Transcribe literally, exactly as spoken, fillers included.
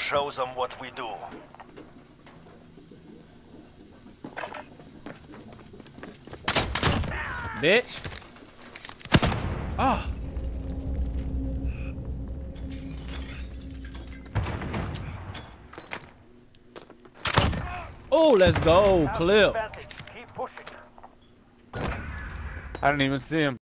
show them what we do. Bitch. Ah. Oh, let's go, clip. Keep pushing. I didn't even see him.